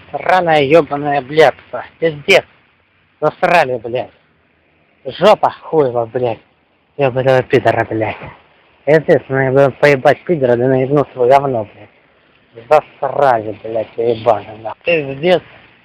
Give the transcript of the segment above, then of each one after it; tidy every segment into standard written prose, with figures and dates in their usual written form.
Сраная ебаная блядство. Пиздец. Засрали, блядь. Жопа хуева, блядь. Ебаного пидора, блядь. Естественно, я бы поебать пидора, да наебну свое говно, блядь. Засрали, блядь, ебаный, нахуй. Пиздец.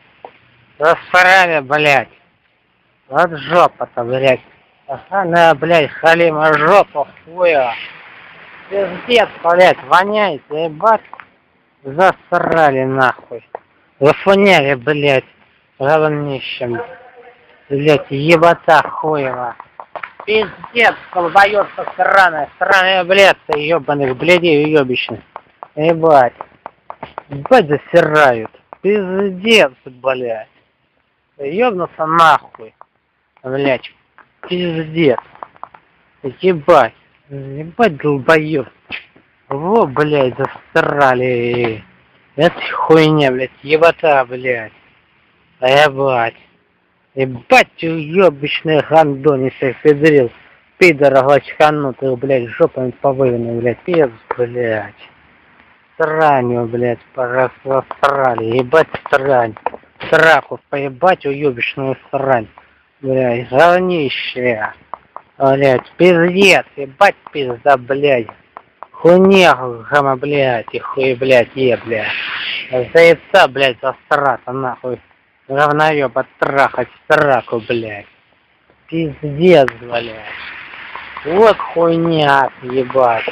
Засрали, блядь. Вот жопа-то, блядь. Ага, блядь, халима жопа, хуя. Пиздец, блядь, воняет, ебать. Засрали, нахуй. Зафоняли, блядь, говнищем. Блядь, ебота хуева. Пиздец, колбоёбка сраная блядца, ебаных блядей уебищных. Ебать. Ебать засирают. Пиздец, блядь. Ёбнуться нахуй. Блядь. Пиздец. Ебать. Ебать долбоёб. Во, блядь, засрали. Это хуйня, блядь, ебота, блядь. Ебать. Ебать, уебищный гандон, если педрил. Пидора очканутых, блядь, жопами повыленных, блядь, пиз, блядь. Сранью, блядь, посрали, ебать срань. Сраку поебать, уебищную срань. Блядь, говнище. Блядь, пиздец, ебать пизда, блядь. Хуйня, гама, блядь, и хуй, блядь, блядь. Заебца, блядь, засрата, нахуй. Говноёба трахать сраку, блядь. Пиздец, блядь. Вот хуйня, ебать.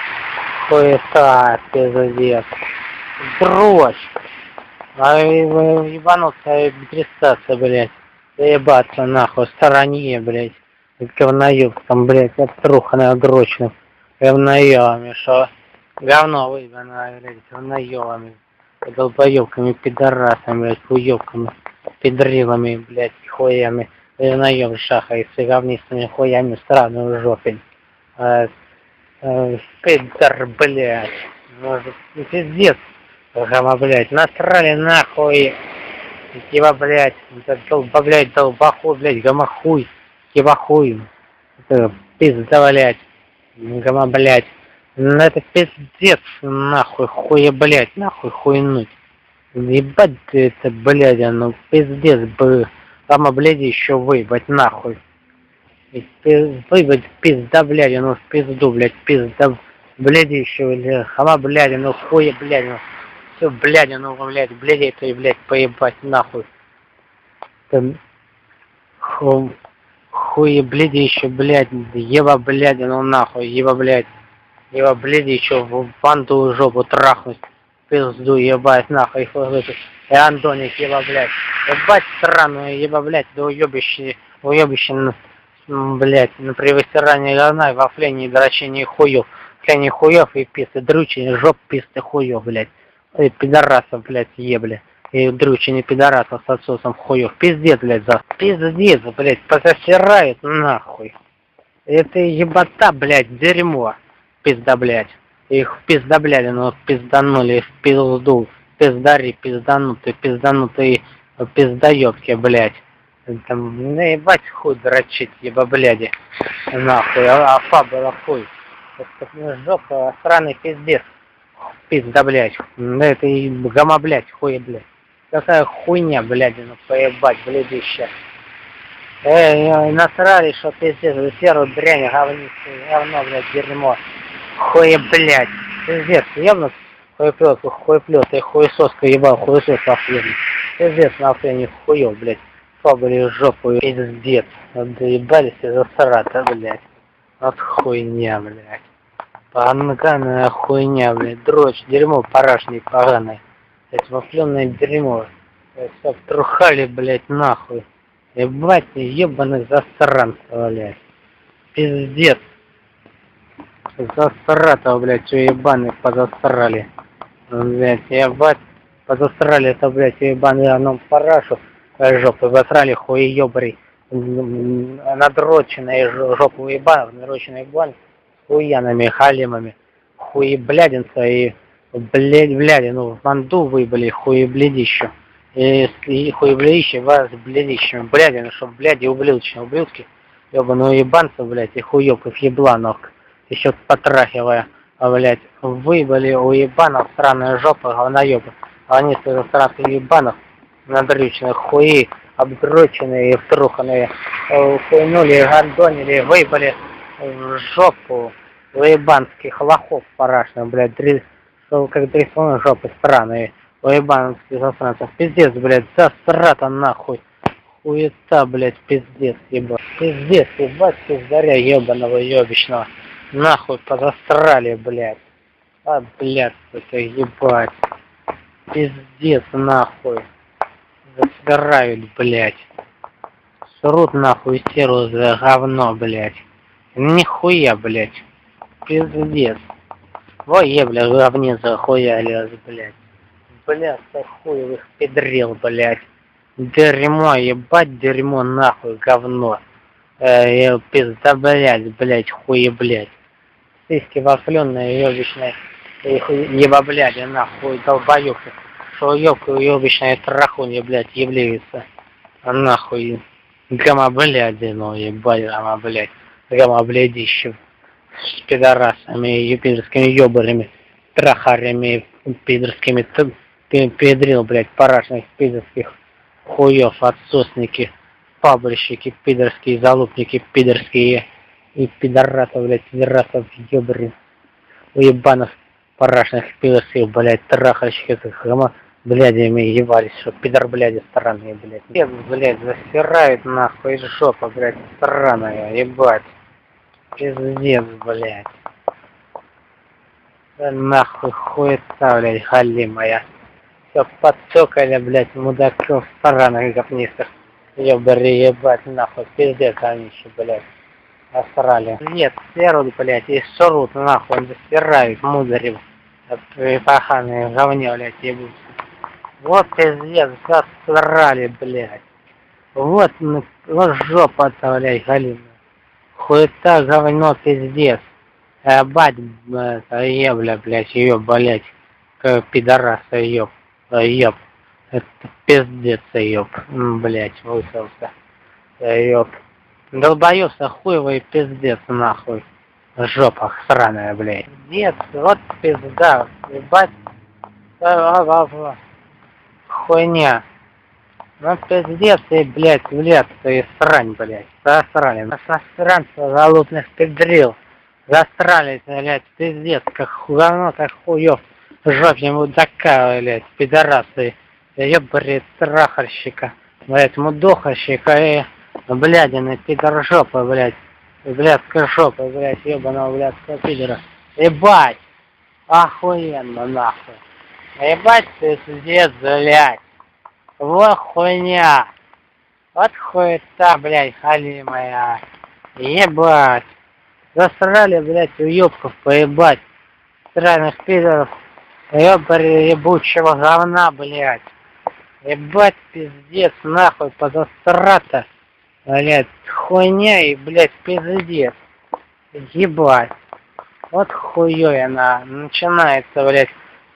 Хуета, пиздец. Дрочь. А ебануться, трясаться, блядь. Заебаться, нахуй, в стороне, блядь. Говноёбком, блядь, оттруханная дрочным. Говноёбами, шо? Говно выебанное, блядь, говноёбами. Долбоёбками, пидорасами, блядь, хуёбками, педрилами, блядь, хуями, говноёб шахается, говнистыми хуями, странную жопень. Пидор, блядь. Может, пиздец, гама, блядь, насрали нахуй. Еба, блядь, долбохуй, блядь, гомохуй, ебахуй. Пизда, блядь, гама, блядь. Ну это пиздец, нахуй, хуя, блядь, нахуй хуйнуть. Ебать ты это, блядь, ну пиздец, гама, блядь, еще выебать, нахуй. Выебать пизда, блядь, ну в пизду, блядь, пизда, блядь, еще, блядь, хама, блядь, ну хуя, блядь, ну все, блядь, ну, блядь, блядь, ты, блядь, поебать, нахуй. Там, хуя, блядь, еще, блядь, еба, блядь, ну нахуй, еба, блядь. Его, блядь, еще в банду жопу трахнуть. Пизду, ебать, нахуй. И Антоник, еба, блядь. Ебать странную, еба, блядь, да уебище, блядь, при выстирании говна, во флене дрочении хуев. Флене хуев и пизды, дрючение, жоп, пизды хуев, блядь. И пидорасов, блядь, ебли. И дрючение пидорасов с отсосом хуев. Пиздец, блядь, за. Пиздец, блядь, пососирают, нахуй. Это ебота, блядь, дерьмо. Пизда, блядь. Их пизда, блядь, ну пизданули, в пизду. Пиздари, пизданутые пиздаёбки, блядь. Там, наебать хуй дрочить, еба, бляди. Нахуй, афа была хуй. Это жопа, сраный пиздец. Пизда, блядь. Это и гама, блядь, хуй, блядь. Какая хуйня, блядь, ну поебать, блядище. Насрали, что пиздец, серую дрянь, говно, блядь, дерьмо. Хуе, блядь. Пиздец, ебнут. Хуеплет, и хуесоска ебал, хуесос охуенный. Пиздец, нахуй, они хуёв, блядь. Фабали в жопу, пиздец. Доебались и засрата, блядь. Вот хуйня, блядь. Поганая хуйня, блядь. Дрочь, дерьмо парашник поганое. Это вафленное дерьмо. Все трухали, блядь, нахуй. Ебать, ебаных засранцев, блядь. Пиздец. Засрато, блядь, все ебаных позасрали. Блядь, ебать. Позасрали это, блядь, ебаный оном парашу. Жопу засрали, хуеёбрый. Надроченные жопу ебанов, надроченные ебан. Хуянами, халимами. Хуеблядинца и блядь, ну в манду выебали, хуеблядищу. И хуеблядище вас блядищем. Блядь, ну чтоб, блядь, и ублюдки. Ёбаную ебанцев, блядь, и хуёбков ебланов. Еще потрахивая, блядь, выебали у ебанов сраная жопа, говноёбы. Они с иностранцев ебанов, надрюченные хуи, обдроченные и втруханные, хуйнули, гондонили, выебали в жопу уебанских лохов парашных, блядь, как дресвоны жопы странные, уебанских иностранцев. Пиздец, блядь, засрата нахуй. Хуета, блядь, пиздец, ебать. Пиздец, ебать, пиздаря ебаного ебичного. Нахуй позастрали, блядь. А, блядь, сука, ебать. Пиздец, нахуй. Засирают, блядь. Срут нахуй серу за говно, блядь. Нихуя, блядь. Пиздец. Во ебля, говне захуяли, блядь. Блядь, хуй их педрил, блядь. Дерьмо, ебать, дерьмо, нахуй, говно. Пизда, блядь, хуи, блядь. Сиськи вафленные, ебичные. Еба, блядь, нахуй, долбоёбки. Что ёбка, ебичная трахунья, блядь, является. Нахуй. Гама, блядь, ну, ебать, гама, блядь. Гама, блядищев. С пидорасами, юпитерскими ёбарями, трахарями, пидорскими, педрил, блядь, парашных пидорских хуёв, отсосники, пабрищики, пидорские залупники, пидорские и пидорасов, блядь, пидорасов, ёбарин, уебанов, парашных пидорских, блядь, трахальщик этих гама, блядями ебались, что пидор, блядь, странные, блядь. Нет, блядь, засирают нахуй жопа, блядь, странная, ебать. Пиздец, блядь. Да нахуй хуета, блядь, халимая. Все подсокали, блядь, мудаков странных говнистых. Ёбари, ебать, нахуй, пиздец они еще, блядь, осрали. Нет, серут, блядь, и срут, нахуй, засирают, мударев. Паханые говне, блядь, ебутся. Вот пиздец, засрали, блядь. Вот, вот жопа-то, блядь, халимая. Хуета, говно, пиздец. Бать, ебля, блядь, ёб, блядь, пидораса, ёб, ёб. Это пиздец, ёб, блядь, высылся, ёб. Долбоёбся, хуевый пиздец, нахуй. Жопа сраная, блядь. Нет, вот пизда, ебать. Хуйня. Ну пиздец, и, блядь, ты срань, блядь, засрали. Насранца залупных педрил. Засрались, блядь, пиздец, как говно, как хуёв. Жопе мудака, блядь, пидорасы. Ёбари трахальщика, блядь, мудохальщика и, блядины, пидоржопа, блядь. Блядская жопа, блядь, ёбаного, блядского пидора. Ебать, охуенно, нахуй. Ебать, пиздец, блядь. Вот хуйня. Вот хуета, блядь, халимая. Ебать. Засрали, блядь, уёбков поебать. Странных пидоров. Ёбари ебучего говна, блядь. Ебать, пиздец, нахуй, подосрата. Блядь, хуйня и, блядь, пиздец. Ебать. Вот хуёй она. Начинается, блядь,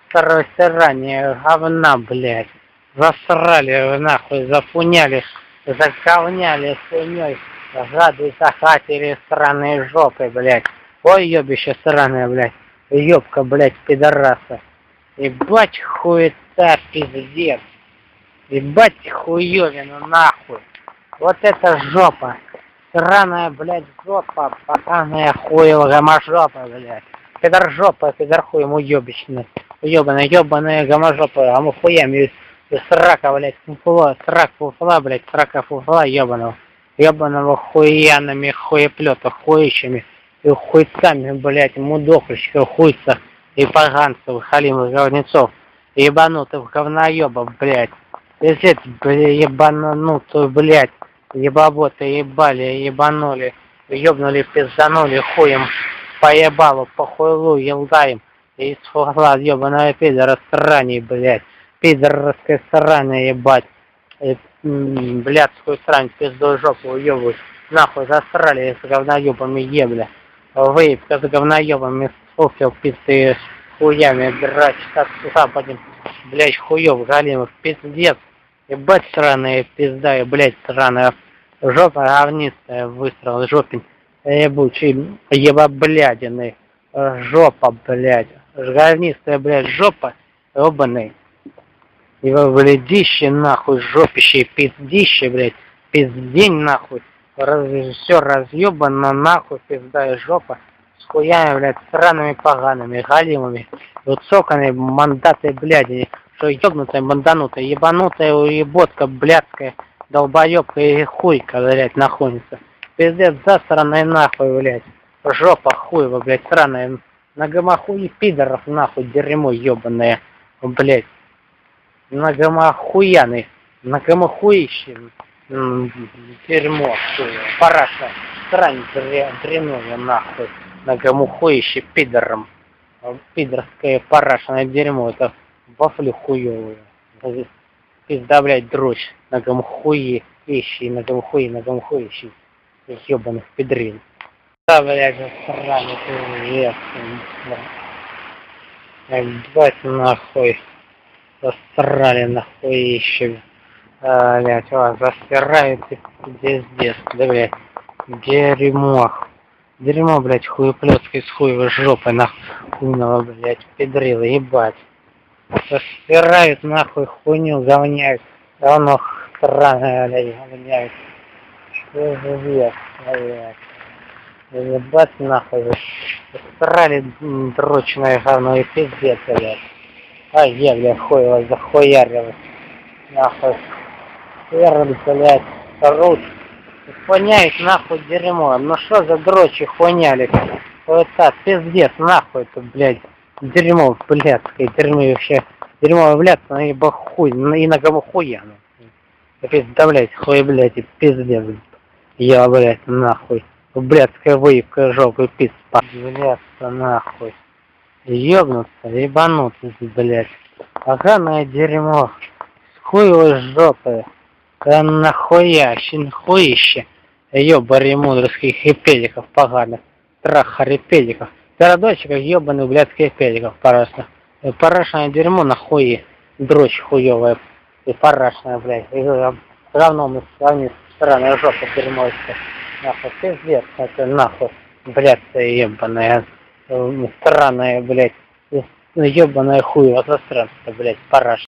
срание говна, блядь. Засрали, нахуй, зафуняли, заковняли хуйней. Гады захватили сраные жопы, блядь. Ой, ёбище сраное, блядь. Ёбка, блядь, пидораса. Ебать хуета, пиздец. Ебать хуёвина, нахуй. Вот это жопа. Сраная, блядь, жопа. Паханая хуева гамажопа, блядь. Пидоржопа, пидорхуй ему ёбичный. Ёбаная гамажопа, а мы хуями срака, блядь, фуфла, срак фуфла, блядь, срака фуфла, ёбаного хуянами, хуеплёта, хуищами, и хуйцами, блядь, мудохлищиков, хуйцах, и поганцев, халимов, говнецов, ебанутых говноёбов, блядь, пиздец, блядь, ебанутую, блядь, ебаботы, ебали, ебанули, ёбнули, пизданули, хуем, поебалу, по хуйлу, елдаем, и из фугла, ёбаная пидора, срани, блядь. Пидорская сраная, ебать. Блядскую срань, пиздую жопу уёбывают. Нахуй засрали с говноёбами ебля. Выебка с говноёбами, суфил, пизды хуями, драть, как западем. Блядь, хуёв, галимов, пиздец. Ебать сраная пизда, блядь, сраная. Жопа говнистая, выстрел, жопень. Ебучий, ебаблядины. Жопа, блядь. Говнистая, блядь, жопа. Ёбаный. Его, блядище, нахуй, жопище, пиздище, блядь, пиздень, нахуй. Все разъебано, нахуй, пизда и жопа. С хуями, блядь, сраными погаными, галимыми. Вот соками, мандаты, блядь, что ёбнутая, манданутая, ебанутая уеботка, блядская, долбоёбка и хуйка, блядь, находится. Пиздец, засраная нахуй, блядь. Жопа хуева, блядь, сраная. На гомохуи пидоров, нахуй, дерьмо ёбаное, блядь. На гомохуяный, на гомохуище, дерьмо, параша, срань дряное, нахуй. На гомохуище пидором. Пидорское парашное дерьмо, это вафли хуёвые. Пизда, блядь, дрочь. На гомохуи ищи, на гомохуи ищи. Ёбаных пидрин. Да, блядь, сраный пиздец. Блядь, нахуй. Засрали нахуй еще. Блядь, вас засирают пиздец, да, блядь. Дерьмо. Дерьмо, блядь, хуеплёцкой с хуевой жопой, нахуйного, блядь, педрила, ебать. Засирают нахуй хуйню, говняют. Говно странное, блядь, говняют. Что за вес, блядь. Ебать нахуй, блядь. Засрали дрочное говно и пиздец, блядь. А я, блядь, хуй вас захуярил. Нахуй. Первый, блядь, рут. Воняет нахуй дерьмо. Ну что за дрочи хуйняли? Вот так, пиздец, нахуй это, блядь, дерьмо, блядское, дерьмо вообще. Дерьмо, блядь, наебо хуй, и на кого хуя, ну. Пизда, блядь, хуй, блядь, и пиздец. Я, блядь, нахуй. Блядская выебка жопы, пизда. Блядь, нахуй. Ёбнуться, ебануться, блядь. Поганое дерьмо. С хуевой жопы. Да нахуя, хуище. Ёбари мудрских и педиков поганых. Трахари педиков. Городочек ёбаный, блядских педиков парашных. И парашное дерьмо нахуи. Дрочь хуёвая. И парашная, блядь. И равно мы сравним странная жопа дерьмовская. Нахуй, пиздец, это нахуй. Блядская ебаная. Странная, блядь. Ёбаная хуева засранца, блядь, параш.